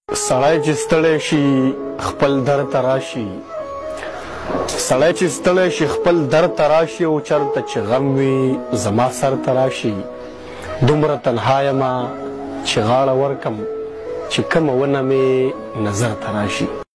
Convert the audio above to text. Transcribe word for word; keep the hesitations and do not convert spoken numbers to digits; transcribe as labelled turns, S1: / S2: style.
S1: سړی چې ستړی شي خپل در ته راشي سړی چې ستړی شي خپل در ته راشي او چرته چې غم وي زما سر ته راشي دومره تنها یمه چې غاړه ورکم چې کومه ونه مې نظر ته راشي